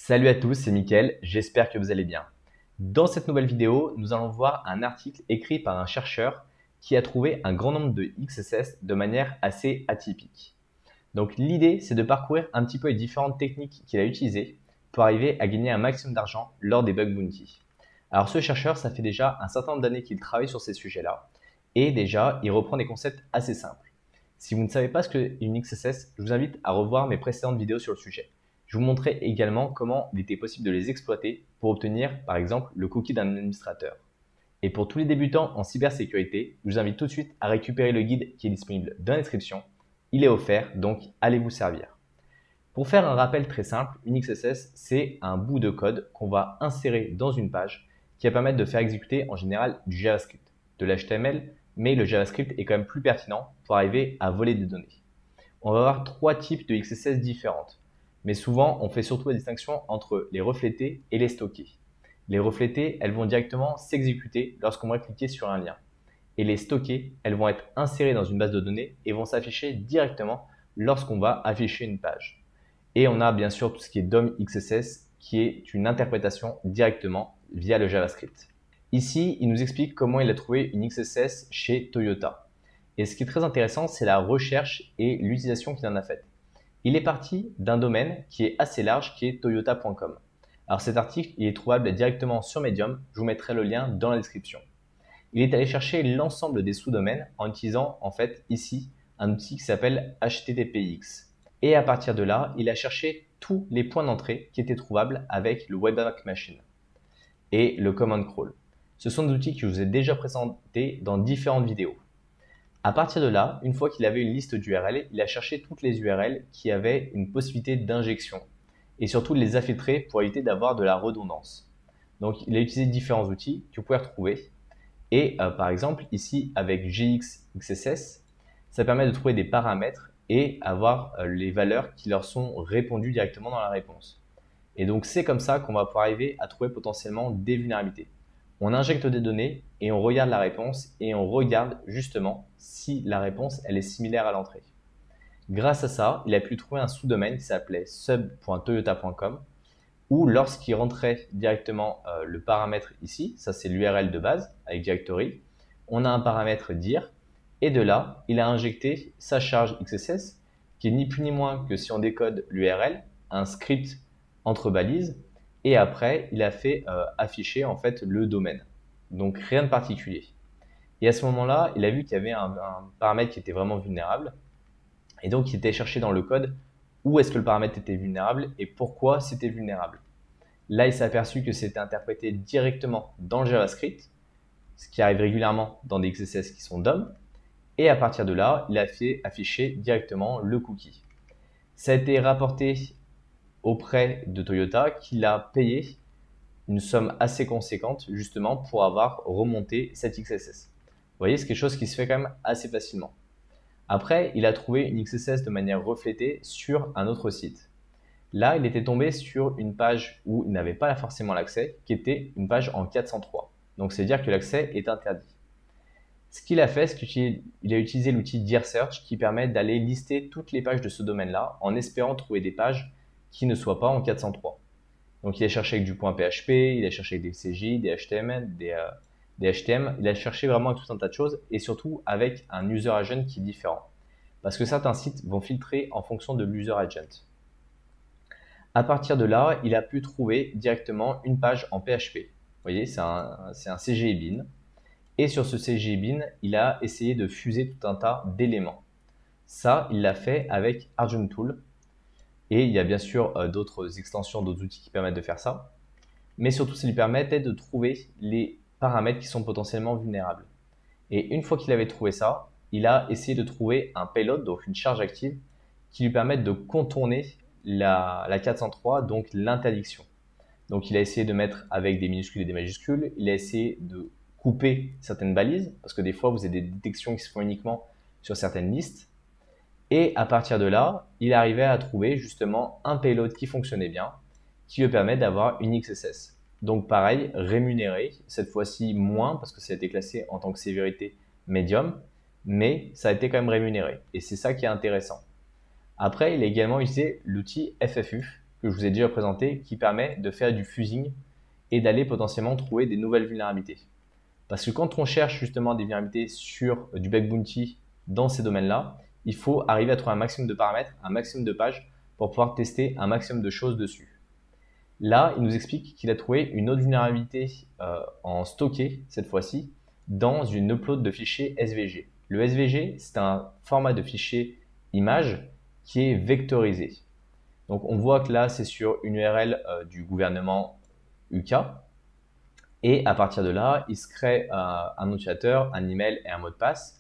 Salut à tous, c'est Mickaël, j'espère que vous allez bien. Dans cette nouvelle vidéo, nous allons voir un article écrit par un chercheur qui a trouvé un grand nombre de XSS de manière assez atypique. Donc l'idée, c'est de parcourir un petit peu les différentes techniques qu'il a utilisées pour arriver à gagner un maximum d'argent lors des bug bounty. Alors ce chercheur, ça fait déjà un certain nombre d'années qu'il travaille sur ces sujets-là et déjà, il reprend des concepts assez simples. Si vous ne savez pas ce qu'est une XSS, je vous invite à revoir mes précédentes vidéos sur le sujet. Je vous montrais également comment il était possible de les exploiter pour obtenir, par exemple, le cookie d'un administrateur. Et pour tous les débutants en cybersécurité, je vous invite tout de suite à récupérer le guide qui est disponible dans la description. Il est offert, donc allez vous servir. Pour faire un rappel très simple, une XSS, c'est un bout de code qu'on va insérer dans une page qui va permettre de faire exécuter en général du JavaScript, de l'HTML, mais le JavaScript est quand même plus pertinent pour arriver à voler des données. On va avoir trois types de XSS différentes. Mais souvent, on fait surtout la distinction entre les reflétées et les stockées. Les reflétées, elles vont directement s'exécuter lorsqu'on va cliquer sur un lien. Et les stockées, elles vont être insérées dans une base de données et vont s'afficher directement lorsqu'on va afficher une page. Et on a bien sûr tout ce qui est DOM XSS, qui est une interprétation directement via le JavaScript. Ici, il nous explique comment il a trouvé une XSS chez Toyota. Et ce qui est très intéressant, c'est la recherche et l'utilisation qu'il en a faite. Il est parti d'un domaine qui est assez large, qui est toyota.com. Alors cet article, il est trouvable directement sur Medium, je vous mettrai le lien dans la description. Il est allé chercher l'ensemble des sous-domaines en utilisant en fait ici un outil qui s'appelle HTTPX. Et à partir de là, il a cherché tous les points d'entrée qui étaient trouvables avec le Webpack Machine et le Command Crawl. Ce sont des outils que je vous ai déjà présentés dans différentes vidéos. À partir de là, une fois qu'il avait une liste d'URL, il a cherché toutes les URL qui avaient une possibilité d'injection et surtout de les filtrer pour éviter d'avoir de la redondance. Donc, il a utilisé différents outils que vous pouvez retrouver. Et par exemple, ici, avec GXXSS, ça permet de trouver des paramètres et avoir les valeurs qui leur sont répondues directement dans la réponse. Et donc, c'est comme ça qu'on va pouvoir arriver à trouver potentiellement des vulnérabilités. On injecte des données et on regarde la réponse et on regarde justement si la réponse elle est similaire à l'entrée. Grâce à ça, il a pu trouver un sous-domaine qui s'appelait sub.toyota.com où lorsqu'il rentrait directement le paramètre ici, ça c'est l'URL de base avec directory, on a un paramètre dir et de là, il a injecté sa charge XSS qui est ni plus ni moins que si on décode l'URL, un script entre balises et après, il a fait afficher en fait le domaine. Donc rien de particulier. Et à ce moment-là, il a vu qu'il y avait un paramètre qui était vraiment vulnérable. Et donc, il était cherché dans le code où est-ce que le paramètre était vulnérable et pourquoi c'était vulnérable. Là, il s'est aperçu que c'était interprété directement dans le JavaScript, ce qui arrive régulièrement dans des XSS qui sont DOM. Et à partir de là, il a fait afficher directement le cookie. Ça a été rapporté auprès de Toyota qu'il a payé une somme assez conséquente justement pour avoir remonté cette XSS. Vous voyez, c'est quelque chose qui se fait quand même assez facilement. Après, il a trouvé une XSS de manière reflétée sur un autre site. Là, il était tombé sur une page où il n'avait pas forcément l'accès, qui était une page en 403. Donc, c'est-à-dire que l'accès est interdit. Ce qu'il a fait, c'est qu'il a utilisé l'outil DirSearch qui permet d'aller lister toutes les pages de ce domaine-là en espérant trouver des pages qui ne soient pas en 403. Donc, il a cherché avec du .php, il a cherché avec des CJ, des HTML, des HTM. Il a cherché vraiment tout un tas de choses et surtout avec un user agent qui est différent. Parce que certains sites vont filtrer en fonction de l'user agent. À partir de là, il a pu trouver directement une page en PHP. Vous voyez, c'est un CGI bin. Et sur ce CGI bin, il a essayé de fuser tout un tas d'éléments. Ça, il l'a fait avec Argenttool. Et il y a bien sûr d'autres extensions, d'autres outils qui permettent de faire ça. Mais surtout, ça lui permettait de trouver les paramètres qui sont potentiellement vulnérables. Et une fois qu'il avait trouvé ça, il a essayé de trouver un payload, donc une charge active, qui lui permette de contourner la 403, donc l'interdiction. Donc il a essayé de mettre avec des minuscules et des majuscules, il a essayé de couper certaines balises, parce que des fois vous avez des détections qui se font uniquement sur certaines listes. Et à partir de là, il arrivait à trouver justement un payload qui fonctionnait bien, qui lui permet d'avoir une XSS. Donc pareil, rémunéré, cette fois-ci moins parce que ça a été classé en tant que sévérité médium, mais ça a été quand même rémunéré. Et c'est ça qui est intéressant. Après, il a également utilisé l'outil FFU, que que je vous ai déjà présenté qui permet de faire du fusing et d'aller potentiellement trouver des nouvelles vulnérabilités. Parce que quand on cherche justement des vulnérabilités sur du bug bounty dans ces domaines-là, il faut arriver à trouver un maximum de paramètres, un maximum de pages pour pouvoir tester un maximum de choses dessus. Là, il nous explique qu'il a trouvé une autre vulnérabilité en stocké cette fois-ci dans une upload de fichiers SVG. Le SVG, c'est un format de fichier image qui est vectorisé. Donc on voit que là, c'est sur une URL du gouvernement UK. Et à partir de là, il se crée un utilisateur, un email et un mot de passe.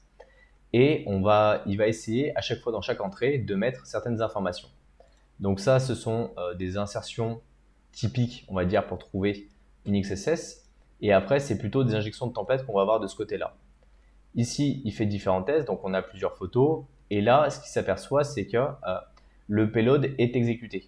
Et il va essayer à chaque fois dans chaque entrée de mettre certaines informations. Donc ça, ce sont des insertions typiques, on va dire, pour trouver une XSS. Et après, c'est plutôt des injections de templates qu'on va avoir de ce côté-là. Ici, il fait différents tests, donc on a plusieurs photos. Et là, ce qu'il s'aperçoit, c'est que le payload est exécuté.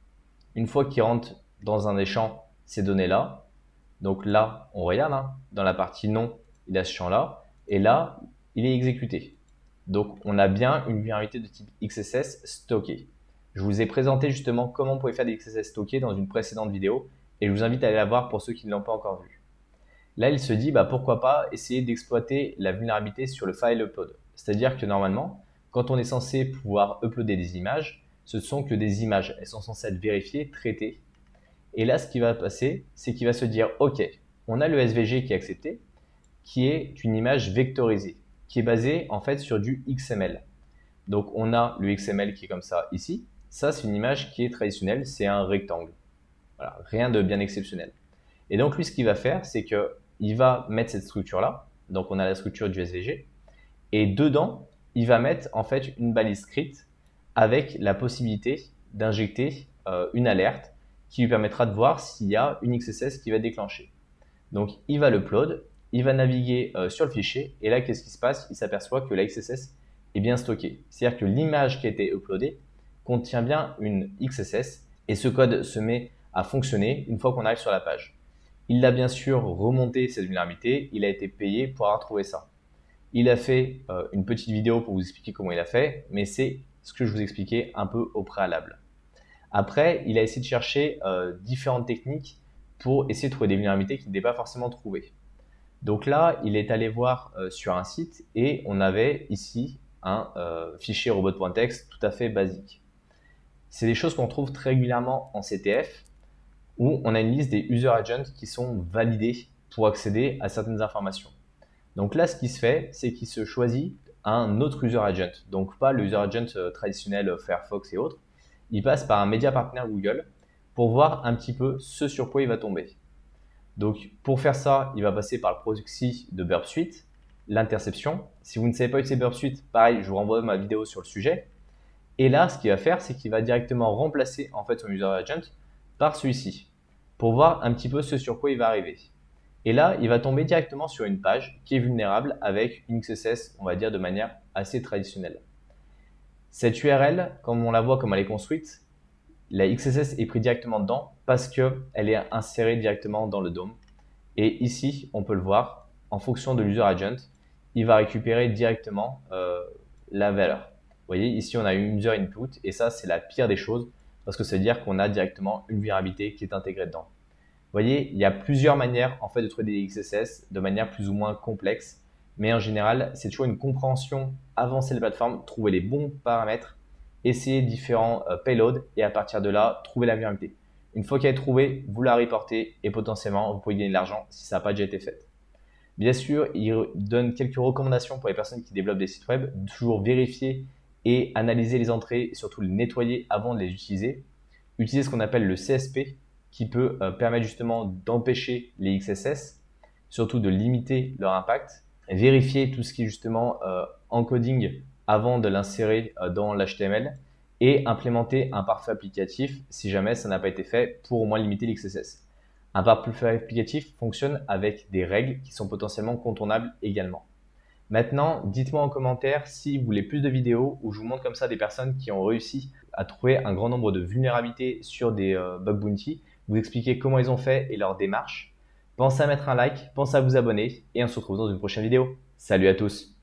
Une fois qu'il rentre dans un des champs ces données-là, donc là, on regarde, hein, dans la partie non, il a ce champ-là, et là, il est exécuté. Donc, on a bien une vulnérabilité de type XSS stocké. Je vous ai présenté justement comment on pouvait faire des XSS stockés dans une précédente vidéo, et je vous invite à aller la voir pour ceux qui ne l'ont pas encore vue. Là, il se dit, pourquoi pas essayer d'exploiter la vulnérabilité sur le file upload. C'est-à-dire que normalement, quand on est censé pouvoir uploader des images, ce sont que des images. Elles sont censées être vérifiées, traitées. Et là, ce qui va passer, c'est qu'il va se dire, OK, on a le SVG qui est accepté, qui est une image vectorisée, qui est basée en fait sur du XML. Donc, on a le XML qui est comme ça ici. Ça, c'est une image qui est traditionnelle, c'est un rectangle. Voilà, rien de bien exceptionnel. Et donc, lui, ce qu'il va faire, c'est qu'il va mettre cette structure-là. Donc, on a la structure du SVG. Et dedans, il va mettre en fait une balise script avec la possibilité d'injecter une alerte qui lui permettra de voir s'il y a une XSS qui va déclencher. Donc, il va l'upload, il va naviguer sur le fichier, et là, qu'est-ce qui se passe? Il s'aperçoit que la XSS est bien stockée. C'est-à-dire que l'image qui a été uploadée contient bien une XSS, et ce code se met à fonctionner une fois qu'on arrive sur la page. Il a bien sûr remonté cette vulnérabilité, il a été payé pour avoir trouvé ça. Il a fait une petite vidéo pour vous expliquer comment il a fait, mais c'est ce que je vous expliquais un peu au préalable. Après, il a essayé de chercher différentes techniques pour essayer de trouver des vulnérabilités qu'il n'était pas forcément trouvées. Donc là, il est allé voir sur un site et on avait ici un fichier robot.txt tout à fait basique. C'est des choses qu'on trouve très régulièrement en CTF où on a une liste des user agents qui sont validés pour accéder à certaines informations. Donc là, ce qui se fait, c'est qu'il se choisit un autre user agent. Donc pas le user agent traditionnel Firefox et autres. Il passe par un média partenaire Google pour voir un petit peu ce sur quoi il va tomber. Donc pour faire ça, il va passer par le proxy de Burp Suite, l'interception. Si vous ne savez pas utiliser Burp Suite, pareil, je vous renvoie ma vidéo sur le sujet. Et là, ce qu'il va faire, c'est qu'il va directement remplacer en fait son user agent par celui-ci pour voir un petit peu ce sur quoi il va arriver. Et là, il va tomber directement sur une page qui est vulnérable avec une XSS, on va dire de manière assez traditionnelle. Cette URL, comme on la voit, comme elle est construite, la XSS est prise directement dedans parce qu'elle est insérée directement dans le DOM. Et ici, on peut le voir, en fonction de l'user agent, il va récupérer directement la valeur. Vous voyez, ici, on a une user input et ça, c'est la pire des choses parce que ça veut dire qu'on a directement une vulnérabilité qui est intégrée dedans. Vous voyez, il y a plusieurs manières en fait de trouver des XSS de manière plus ou moins complexe, mais en général, c'est toujours une compréhension, avancer les plateformes, trouver les bons paramètres, essayer différents payloads et à partir de là, trouver la vulnérabilité. Une fois qu'elle est trouvée, vous la reportez et potentiellement, vous pouvez gagner de l'argent si ça n'a pas déjà été fait. Bien sûr, il donne quelques recommandations pour les personnes qui développent des sites web, de toujours vérifier et analyser les entrées et surtout les nettoyer avant de les utiliser. Utiliser ce qu'on appelle le CSP, qui peut permettre justement d'empêcher les XSS, surtout de limiter leur impact, vérifier tout ce qui est justement encoding avant de l'insérer dans l'HTML et implémenter un parfait applicatif si jamais ça n'a pas été fait pour au moins limiter l'XSS. Un parfait applicatif fonctionne avec des règles qui sont potentiellement contournables également. Maintenant, dites-moi en commentaire si vous voulez plus de vidéos où je vous montre comme ça des personnes qui ont réussi à trouver un grand nombre de vulnérabilités sur des bug bounty, vous expliquer comment ils ont fait et leur démarche. Pensez à mettre un like, pensez à vous abonner et on se retrouve dans une prochaine vidéo. Salut à tous!